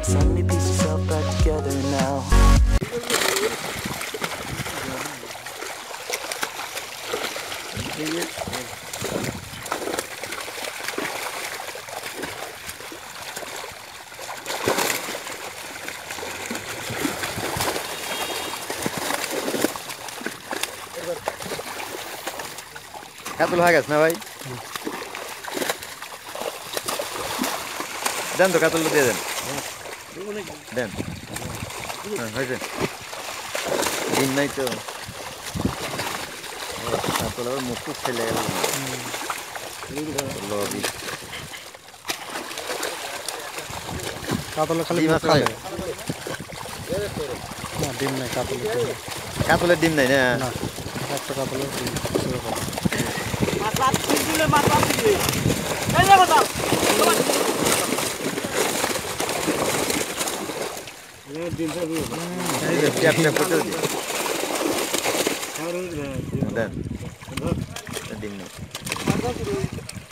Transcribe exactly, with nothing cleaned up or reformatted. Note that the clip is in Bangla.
Suddenly piece yourself back together now. কাতল হয়ে গেছে না ভাই? দেন তো কাতল দিয়ে দেন দেন হ্যাঁ হয়েছে দিন নাই তো কাতল আবার মুখ টুক ফেলে গেল কাতল খালি ডিম আছে ভাই? না ডিম নাই কাতল কাতলের ডিম নাই না? না একটা কাতলের ডিম সেরকম ডিম নেই